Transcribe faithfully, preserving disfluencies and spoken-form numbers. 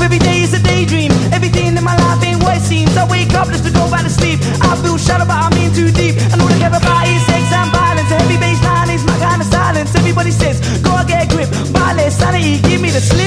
every day is a daydream. Everything in my life ain't what it seems. I wake up just to go back to sleep. I feel shallow but I'm in too deep. And all I care about is sex and violence. A heavy bass line is my kind of silence. Everybody says, go and get a grip, buy less sanity, give me the slip.